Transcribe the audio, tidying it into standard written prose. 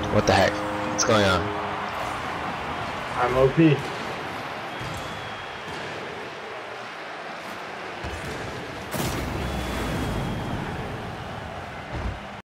What the heck? What's going on? I'm OP.